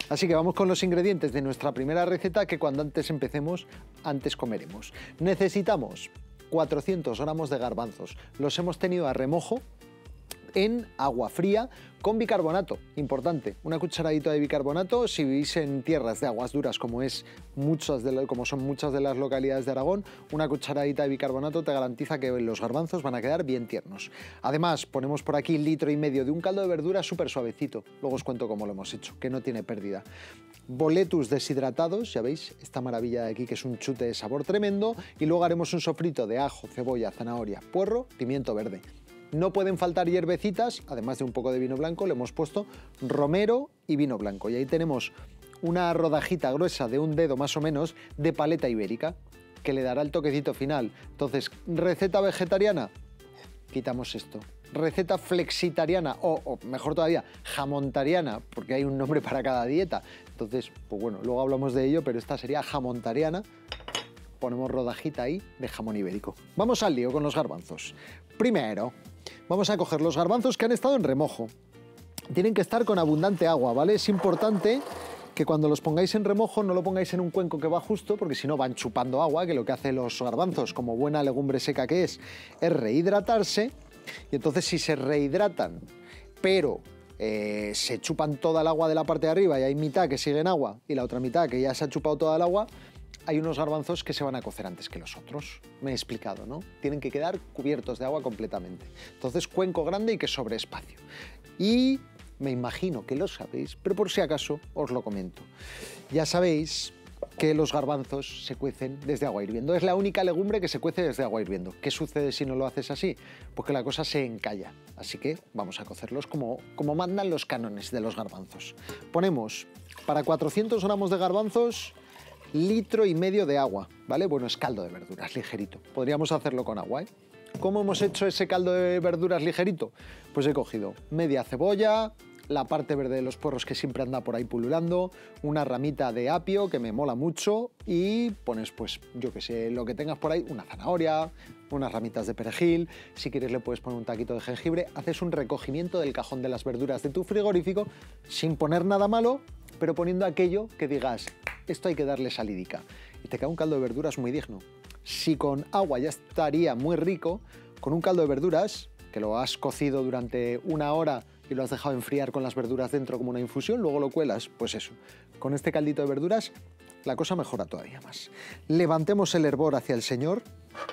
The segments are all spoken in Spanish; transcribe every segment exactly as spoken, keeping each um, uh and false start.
Así que vamos con los ingredientes de nuestra primera receta, que cuando antes empecemos, antes comeremos. Necesitamos cuatrocientos gramos de garbanzos. Los hemos tenido a remojo en agua fría con bicarbonato, importante, una cucharadita de bicarbonato. Si vivís en tierras de aguas duras como, es muchas de la, como son muchas de las localidades de Aragón, una cucharadita de bicarbonato te garantiza que los garbanzos van a quedar bien tiernos. Además, ponemos por aquí litro y medio de un caldo de verdura súper suavecito, luego os cuento cómo lo hemos hecho, que no tiene pérdida. Boletus deshidratados, ya veis, esta maravilla de aquí que es un chute de sabor tremendo, y luego haremos un sofrito de ajo, cebolla, zanahoria, puerro, pimiento verde. No pueden faltar hierbecitas, además de un poco de vino blanco, le hemos puesto romero y vino blanco. Y ahí tenemos una rodajita gruesa de un dedo más o menos de paleta ibérica, que le dará el toquecito final. Entonces, receta vegetariana, quitamos esto. Receta flexitariana, o, o mejor todavía, jamontariana, porque hay un nombre para cada dieta. Entonces, pues bueno, luego hablamos de ello, pero esta sería jamontariana. Ponemos rodajita ahí de jamón ibérico. Vamos al lío con los garbanzos. Primero, vamos a coger los garbanzos que han estado en remojo. Tienen que estar con abundante agua, ¿vale? Es importante que cuando los pongáis en remojo no lo pongáis en un cuenco que va justo, porque si no van chupando agua, que lo que hacen los garbanzos, como buena legumbre seca que es, es rehidratarse. Y entonces si se rehidratan, pero eh, se chupan toda el agua de la parte de arriba y hay mitad que sigue en agua y la otra mitad que ya se ha chupado toda el agua, hay unos garbanzos que se van a cocer antes que los otros. Me he explicado, ¿no? Tienen que quedar cubiertos de agua completamente. Entonces, cuenco grande y que sobre espacio. Y me imagino que lo sabéis, pero por si acaso os lo comento. Ya sabéis que los garbanzos se cuecen desde agua hirviendo. Es la única legumbre que se cuece desde agua hirviendo. ¿Qué sucede si no lo haces así? Pues que la cosa se encalla. Así que vamos a cocerlos como, como mandan los cánones de los garbanzos. Ponemos para cuatrocientos gramos de garbanzos litro y medio de agua, ¿vale? Bueno, es caldo de verduras, ligerito. Podríamos hacerlo con agua, ¿eh? ¿Cómo hemos hecho ese caldo de verduras ligerito? Pues he cogido media cebolla, la parte verde de los puerros que siempre anda por ahí pululando, una ramita de apio que me mola mucho y pones, pues, yo que sé, lo que tengas por ahí, una zanahoria, unas ramitas de perejil, si quieres le puedes poner un taquito de jengibre. Haces un recogimiento del cajón de las verduras de tu frigorífico sin poner nada malo, pero poniendo aquello que digas, esto hay que darle salidica. Y te queda un caldo de verduras muy digno. Si con agua ya estaría muy rico, con un caldo de verduras, que lo has cocido durante una hora y lo has dejado enfriar con las verduras dentro como una infusión, luego lo cuelas, pues eso. Con este caldito de verduras, la cosa mejora todavía más. Levantemos el hervor hacia el Señor.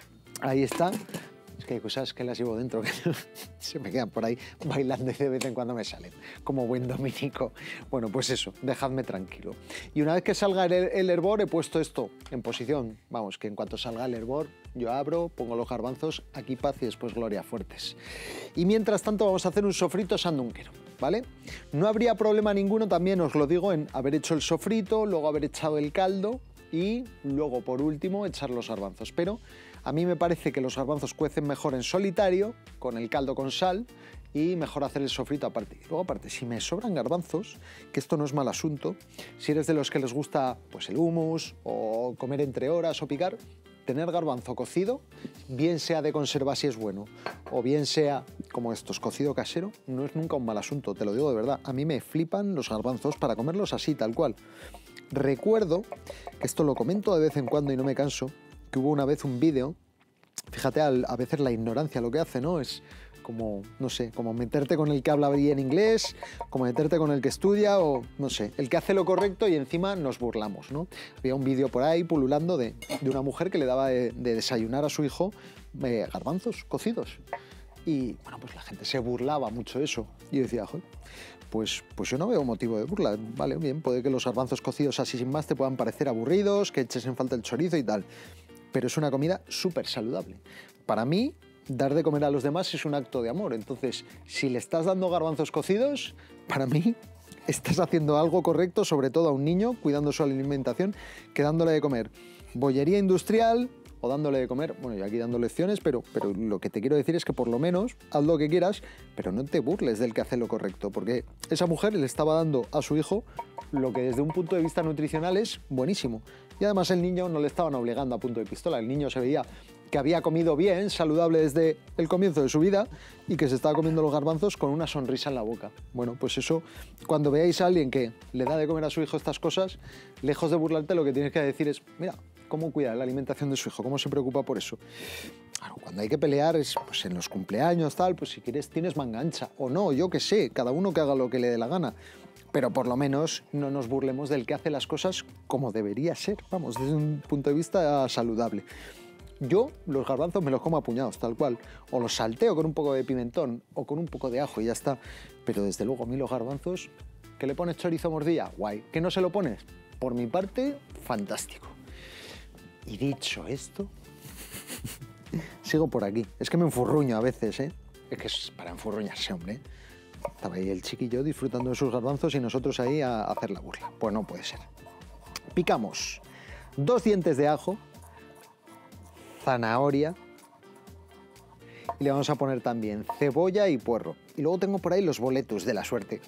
Ahí está. Es que hay cosas que las llevo dentro que se me quedan por ahí bailando y de vez en cuando me salen, como buen dominico. Bueno, pues eso, dejadme tranquilo. Y una vez que salga el, el hervor, he puesto esto en posición. Vamos, que en cuanto salga el hervor, yo abro, pongo los garbanzos, aquí paz y después gloria fuertes. Y mientras tanto vamos a hacer un sofrito sandunguero, ¿vale? No habría problema ninguno, también os lo digo, en haber hecho el sofrito, luego haber echado el caldo y luego, por último, echar los garbanzos. Pero a mí me parece que los garbanzos cuecen mejor en solitario, con el caldo con sal, y mejor hacer el sofrito aparte. Y luego aparte, si me sobran garbanzos, que esto no es mal asunto, si eres de los que les gusta pues el hummus, o comer entre horas, o picar, tener garbanzo cocido, bien sea de conserva si es bueno, o bien sea como estos, cocido casero, no es nunca un mal asunto, te lo digo de verdad. A mí me flipan los garbanzos para comerlos así, tal cual. Recuerdo, que esto lo comento de vez en cuando y no me canso, que hubo una vez un vídeo, fíjate a veces la ignorancia lo que hace, ¿no? Es como, no sé, como meterte con el que habla bien inglés, como meterte con el que estudia o, no sé, el que hace lo correcto y encima nos burlamos, ¿no? Había un vídeo por ahí pululando de, de una mujer que le daba de, de desayunar a su hijo eh, garbanzos cocidos. Y, bueno, pues la gente se burlaba mucho de eso. Y yo decía, joder, pues, pues yo no veo motivo de burla. Vale, bien, puede que los garbanzos cocidos así sin más te puedan parecer aburridos, que eches en falta el chorizo y tal. Pero es una comida súper saludable. Para mí, dar de comer a los demás es un acto de amor. Entonces, si le estás dando garbanzos cocidos, para mí estás haciendo algo correcto, sobre todo a un niño, cuidando su alimentación, que dándole de comer bollería industrial o dándole de comer, bueno, yo aquí dando lecciones, pero, pero lo que te quiero decir es que por lo menos haz lo que quieras, pero no te burles del que hace lo correcto, porque esa mujer le estaba dando a su hijo lo que desde un punto de vista nutricional es buenísimo. Y además el niño no le estaban obligando a punto de pistola, el niño se veía que había comido bien, saludable desde el comienzo de su vida y que se estaba comiendo los garbanzos con una sonrisa en la boca. Bueno, pues eso, cuando veáis a alguien que le da de comer a su hijo estas cosas, lejos de burlarte, lo que tienes que decir es, mira, cómo cuida la alimentación de su hijo, cómo se preocupa por eso. Claro, cuando hay que pelear es pues, en los cumpleaños, tal, pues si quieres tienes manga ancha o no, yo qué sé, cada uno que haga lo que le dé la gana. Pero por lo menos no nos burlemos del que hace las cosas como debería ser, vamos, desde un punto de vista saludable. Yo los garbanzos me los como a puñados, tal cual, o los salteo con un poco de pimentón o con un poco de ajo y ya está. Pero desde luego a mí los garbanzos, ¿que le pones chorizo morcilla? Guay. ¿Que no se lo pones? Por mi parte, fantástico. Y dicho esto, sigo por aquí. Es que me enfurruño a veces, ¿eh? Es que es para enfurruñarse, hombre. Estaba ahí el chiquillo disfrutando de sus garbanzos y nosotros ahí a hacer la burla. Pues no puede ser. Picamos dos dientes de ajo, zanahoria y le vamos a poner también cebolla y puerro. Y luego tengo por ahí los boletus de la suerte.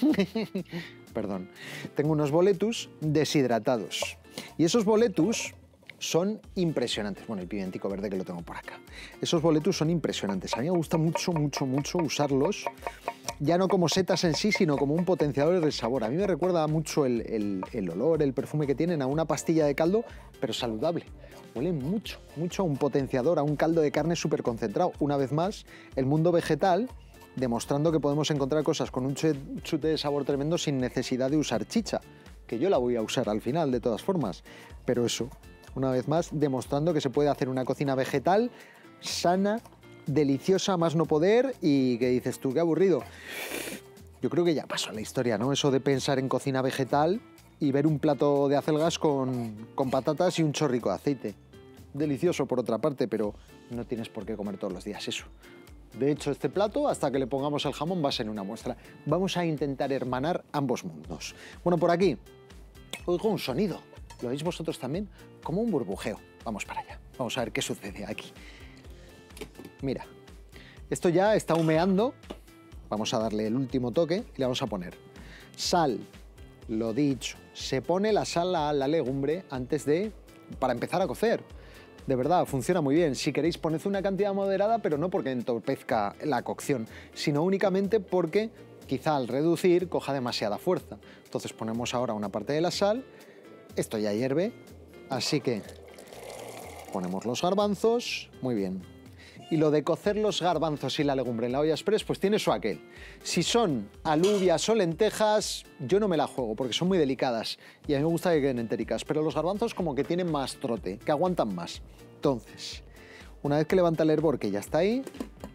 Perdón. Tengo unos boletus deshidratados. Y esos boletus son impresionantes. Bueno, el pimentico verde que lo tengo por acá. Esos boletus son impresionantes. A mí me gusta mucho, mucho, mucho usarlos, ya no como setas en sí, sino como un potenciador del sabor. A mí me recuerda mucho el, el, el olor, el perfume que tienen a una pastilla de caldo, pero saludable. Huelen mucho, mucho a un potenciador, a un caldo de carne súper concentrado. Una vez más, el mundo vegetal demostrando que podemos encontrar cosas con un chute de sabor tremendo sin necesidad de usar chicha, que yo la voy a usar al final de todas formas. Pero eso, una vez más, demostrando que se puede hacer una cocina vegetal sana, deliciosa, más no poder, y que dices tú, qué aburrido. Yo creo que ya pasó la historia, ¿no? Eso de pensar en cocina vegetal y ver un plato de acelgas con, con patatas y un chorrico de aceite. Delicioso por otra parte, pero no tienes por qué comer todos los días eso. De hecho, este plato, hasta que le pongamos el jamón, va a ser una muestra. Vamos a intentar hermanar ambos mundos. Bueno, por aquí oigo un sonido. ¿Lo veis vosotros también? Como un burbujeo. Vamos para allá. Vamos a ver qué sucede aquí. Mira, esto ya está humeando. Vamos a darle el último toque y le vamos a poner sal. Lo dicho, se pone la sal a la legumbre antes de... para empezar a cocer. De verdad, funciona muy bien. Si queréis, poned una cantidad moderada, pero no porque entorpezca la cocción, sino únicamente porque quizá al reducir coja demasiada fuerza. Entonces ponemos ahora una parte de la sal. Esto ya hierve, así que ponemos los garbanzos. Muy bien. Y lo de cocer los garbanzos y la legumbre en la olla express, pues tiene su aquel. Si son alubias o lentejas, yo no me la juego porque son muy delicadas y a mí me gusta que queden entéricas, pero los garbanzos como que tienen más trote, que aguantan más. Entonces, una vez que levanta el hervor, que ya está ahí,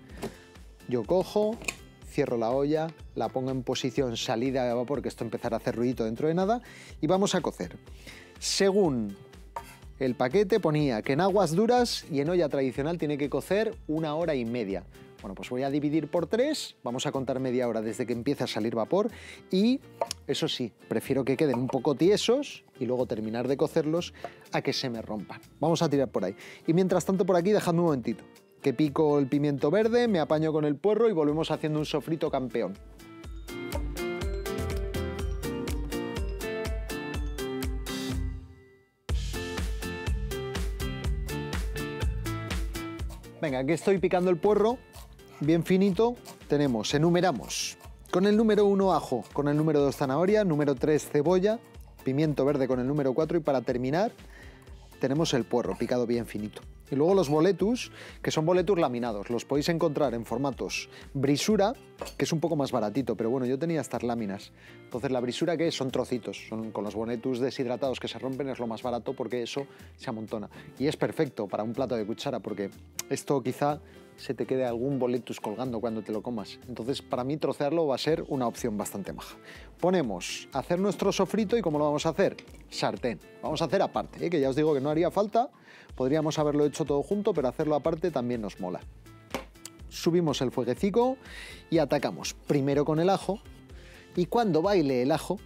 yo cojo, cierro la olla, la pongo en posición salida de vapor, que esto empezará a hacer ruidito dentro de nada, y vamos a cocer. Según el paquete ponía que en aguas duras y en olla tradicional tiene que cocer una hora y media. Bueno, pues voy a dividir por tres, vamos a contar media hora desde que empieza a salir vapor y, eso sí, prefiero que queden un poco tiesos y luego terminar de cocerlos a que se me rompan. Vamos a tirar por ahí. Y mientras tanto por aquí dejadme un momentito, que pico el pimiento verde, me apaño con el puerro y volvemos haciendo un sofrito campeón. Venga, aquí estoy picando el puerro, bien finito. Tenemos, enumeramos, con el número uno ajo, con el número dos zanahoria, número tres cebolla, pimiento verde con el número cuatro y para terminar tenemos el puerro picado bien finito. Y luego los boletus, que son boletus laminados, los podéis encontrar en formatos brisura, que es un poco más baratito, pero bueno, yo tenía estas láminas. Entonces la brisura, ¿qué es? Son trocitos, son con los boletus deshidratados que se rompen, es lo más barato porque eso se amontona. Y es perfecto para un plato de cuchara porque esto quizá se te quede algún boletus colgando cuando te lo comas. Entonces para mí trocearlo va a ser una opción bastante maja. Ponemos a hacer nuestro sofrito y ¿cómo lo vamos a hacer? Sartén. Vamos a hacer aparte, ¿eh? Que ya os digo que no haría falta. Podríamos haberlo hecho todo junto, pero hacerlo aparte también nos mola. Subimos el fueguecico y atacamos primero con el ajo y cuando baile el ajo,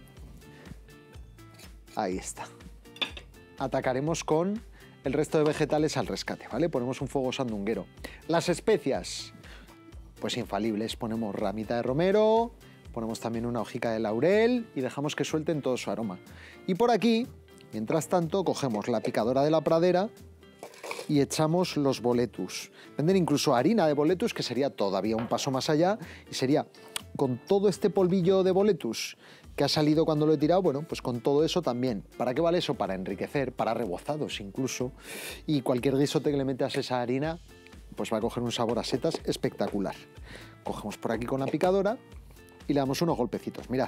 ahí está, atacaremos con el resto de vegetales al rescate, ¿vale? Ponemos un fuego sandunguero. Las especias, pues infalibles, ponemos ramita de romero, ponemos también una hojica de laurel y dejamos que suelten todo su aroma. Y por aquí, mientras tanto, cogemos la picadora de la pradera y echamos los boletus. Venden incluso harina de boletus, que sería todavía un paso más allá, y sería con todo este polvillo de boletus que ha salido cuando lo he tirado, bueno, pues con todo eso también. ¿Para qué vale eso? Para enriquecer, para rebozados incluso, y cualquier guisote que le metas esa harina, pues va a coger un sabor a setas espectacular. Cogemos por aquí con la picadora y le damos unos golpecitos, mirad.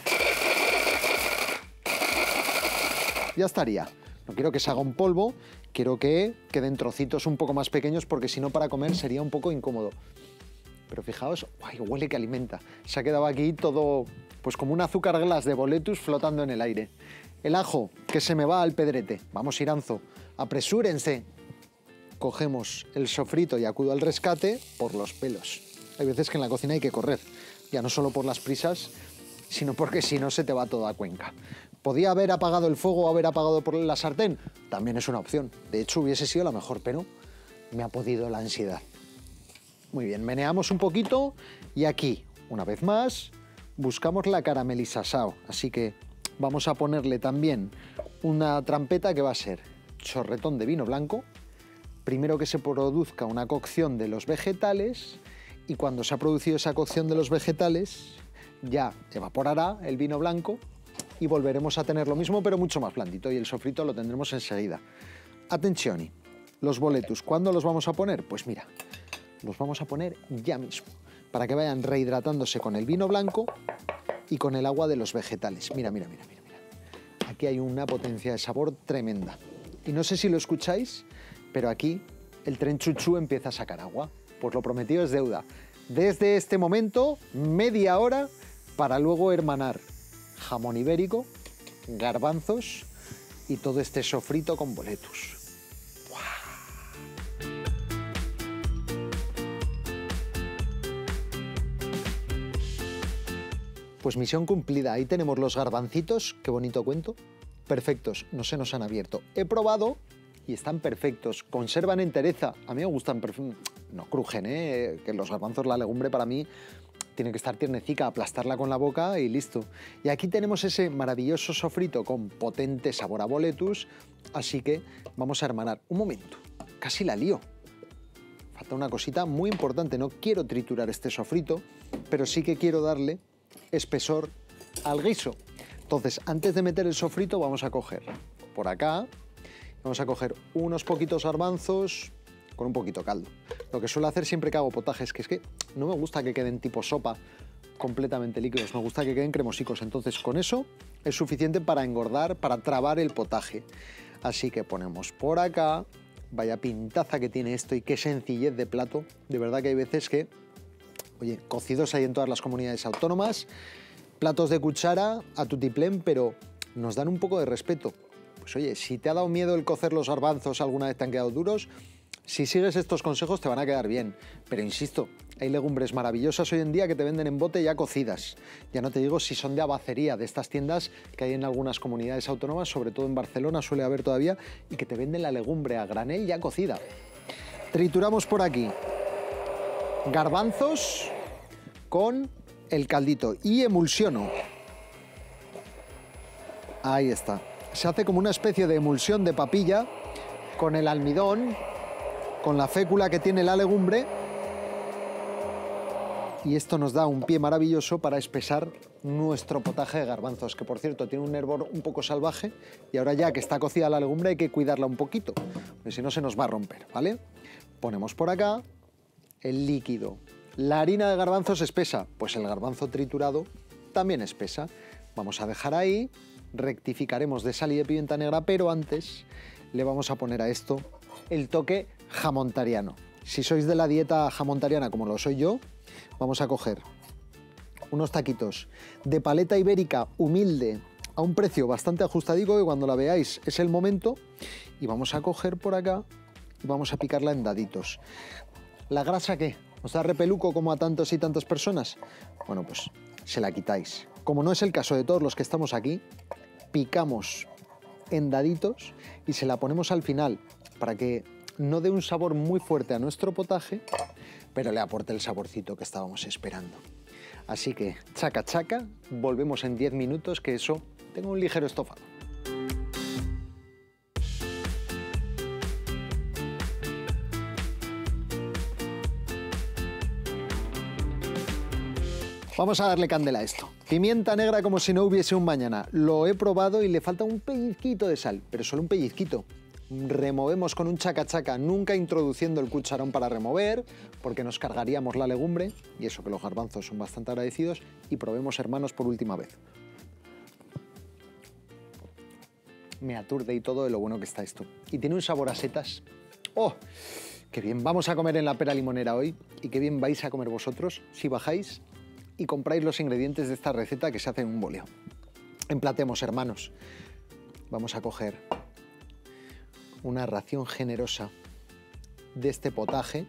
Ya estaría. No quiero que se haga un polvo, quiero que queden trocitos un poco más pequeños porque si no para comer sería un poco incómodo. Pero fijaos, ¡ay, huele que alimenta! Se ha quedado aquí todo, pues como un azúcar glass de boletus flotando en el aire. El ajo, que se me va al pedrete. Vamos, Iranzo, apresúrense. Cogemos el sofrito y acudo al rescate por los pelos. Hay veces que en la cocina hay que correr, ya no solo por las prisas, sino porque si no se te va todo a Cuenca. ¿Podía haber apagado el fuego o haber apagado por la sartén? También es una opción. De hecho, hubiese sido la mejor, pero me ha podido la ansiedad. Muy bien, meneamos un poquito y aquí, una vez más, buscamos la caramelizasao. Así que vamos a ponerle también una trampeta que va a ser chorretón de vino blanco. Primero que se produzca una cocción de los vegetales y cuando se ha producido esa cocción de los vegetales ya evaporará el vino blanco y volveremos a tener lo mismo pero mucho más blandito y el sofrito lo tendremos enseguida. Atención, los boletus, ¿cuándo los vamos a poner? Pues mira, los vamos a poner ya mismo para que vayan rehidratándose con el vino blanco y con el agua de los vegetales. Mira, mira, mira, mira, mira. Aquí hay una potencia de sabor tremenda. Y no sé si lo escucháis, pero aquí el tren chuchú empieza a sacar agua. Pues lo prometido es deuda. Desde este momento, media hora para luego hermanar jamón ibérico, garbanzos y todo este sofrito con boletus. Pues misión cumplida, ahí tenemos los garbancitos, qué bonito cuento, perfectos, no se nos han abierto. He probado y están perfectos, conservan entereza, a mí me gustan, no crujen, ¿eh? Que los garbanzos, la legumbre para mí tiene que estar tiernecica, aplastarla con la boca y listo. Y aquí tenemos ese maravilloso sofrito con potente sabor a boletus, así que vamos a hermanar. Un momento, casi la lío. Falta una cosita muy importante, no quiero triturar este sofrito, pero sí que quiero darle espesor al guiso. Entonces, antes de meter el sofrito, vamos a coger por acá, vamos a coger unos poquitos garbanzos con un poquito caldo. Lo que suelo hacer siempre que hago potajes, que es que no me gusta que queden tipo sopa completamente líquidos, me gusta que queden cremosicos. Entonces, con eso es suficiente para engordar, para trabar el potaje. Así que ponemos por acá, vaya pintaza que tiene esto y qué sencillez de plato. De verdad que hay veces que, oye, cocidos hay en todas las comunidades autónomas, platos de cuchara a tutiplén, pero nos dan un poco de respeto. Pues oye, si te ha dado miedo el cocer los garbanzos, alguna vez te han quedado duros, si sigues estos consejos te van a quedar bien. Pero insisto, hay legumbres maravillosas hoy en día que te venden en bote ya cocidas. Ya no te digo si son de abacería, de estas tiendas que hay en algunas comunidades autónomas, sobre todo en Barcelona suele haber todavía, y que te venden la legumbre a granel ya cocida. Trituramos por aquí garbanzos con el caldito y emulsiono. Ahí está. Se hace como una especie de emulsión de papilla con el almidón, con la fécula que tiene la legumbre, y esto nos da un pie maravilloso para espesar nuestro potaje de garbanzos, que por cierto tiene un hervor un poco salvaje y ahora ya que está cocida la legumbre hay que cuidarla un poquito, porque si no se nos va a romper, ¿vale? Ponemos por acá el líquido. La harina de garbanzos espesa, pues el garbanzo triturado también espesa. Vamos a dejar ahí, rectificaremos de sal y de pimienta negra, pero antes le vamos a poner a esto el toque jamontariano. Si sois de la dieta jamontariana como lo soy yo, vamos a coger unos taquitos de paleta ibérica humilde a un precio bastante ajustadico, que cuando la veáis es el momento, y vamos a coger por acá y vamos a picarla en daditos. ¿La grasa qué? ¿Os da repeluco como a tantos y tantas personas? Bueno, pues se la quitáis. Como no es el caso de todos los que estamos aquí, picamos en daditos y se la ponemos al final para que no dé un sabor muy fuerte a nuestro potaje, pero le aporte el saborcito que estábamos esperando. Así que, chaca chaca, volvemos en diez minutos, que eso, tengo un ligero estofado. Vamos a darle candela a esto. Pimienta negra como si no hubiese un mañana. Lo he probado y le falta un pellizquito de sal, pero solo un pellizquito. Removemos con un chaca-chaca, nunca introduciendo el cucharón para remover, porque nos cargaríamos la legumbre, y eso que los garbanzos son bastante agradecidos, y probemos, hermanos, por última vez. Me aturde y todo de lo bueno que está esto. Y tiene un sabor a setas. ¡Oh! ¡Qué bien! Vamos a comer en la Pera Limonera hoy, y qué bien vais a comer vosotros si bajáis y compráis los ingredientes de esta receta que se hace en un boleo. Emplatemos, hermanos. Vamos a coger una ración generosa de este potaje.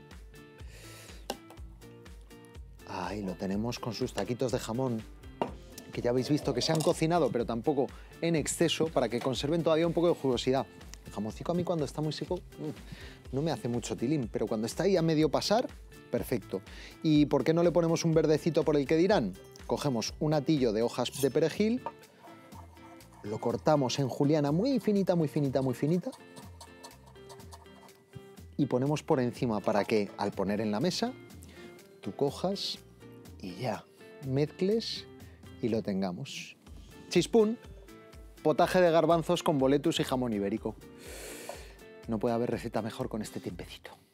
Ahí lo tenemos con sus taquitos de jamón, que ya habéis visto que se han cocinado, pero tampoco en exceso, para que conserven todavía un poco de jugosidad. El jamoncito a mí cuando está muy seco no me hace mucho tilín, pero cuando está ahí a medio pasar, perfecto. ¿Y por qué no le ponemos un verdecito por el que dirán? Cogemos un atillo de hojas de perejil, lo cortamos en juliana muy finita, muy finita, muy finita, y ponemos por encima para que, al poner en la mesa, tú cojas y ya mezcles y lo tengamos. Chispún, potaje de garbanzos con boletus y jamón ibérico. No puede haber receta mejor con este tiempecito.